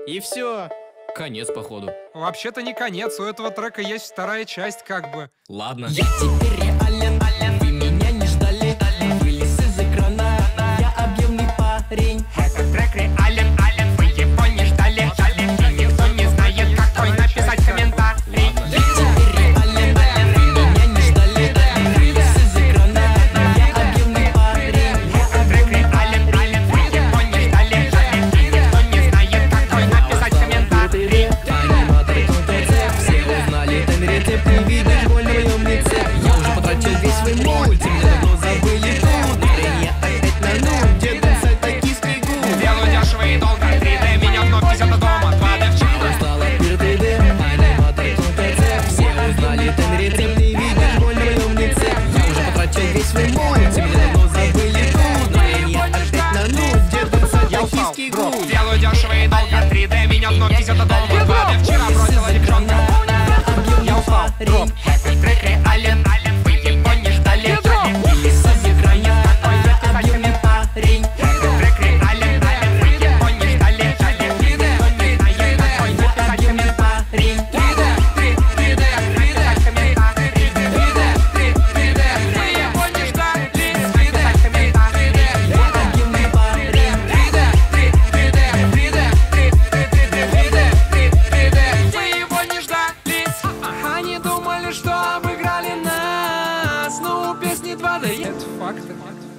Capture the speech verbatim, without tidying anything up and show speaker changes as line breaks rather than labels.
И все. Конец, походу.
Вообще-то не конец, у этого трека есть вторая часть, как бы.
Ладно.
Я теперь реален, вы меня не ждали, вылез из экрана, я объемный парень.
Этот трек реален, вы его не ждали, и никто не знает, какой написать комментарий.
Я теперь реален, вы меня не ждали, вылез из экрана, я объемный парень.
Этот трек реален, вы его не ждали, и никто не знает, какой написать комментарий.
Аниматор КТЦ, все узнали ten рецепт, не видишь боль на моем лице. Я уже потратил весь свой мультик, мне давно забыли тут. Настроение опять на нуль, где сайт токийский гуд.
Делаю дешево и долго, три дэ меня вновь везет до дома, два дэ в чат.
Устала пир три дэ, аниматор КТЦ, все узнали ten рецепт, не видишь боль на моем лице. Я уже потратил весь свой мультик, мне давно забыли тут. Настроение опять на нуль, где сайт
Я устал,
токийский
бро.
гуд.
Делаю дешево и долго, три дэ меня вновь везет до дома, два дэ вчера бросила девчонка. Я устал, дроп. Этот трек реален, вы его не ждали,
Вылез из экрана, я объемный парень.
этот трек реален, вы его не ждали, и никто не знает, какой написать
Объемный парень.
написать комментарий. Вы его не ждали, написать комментарий.
Объемный парень.
Вы его не ждали. Они думали, что обыграли нас, но у песни два дэ.
Это факты.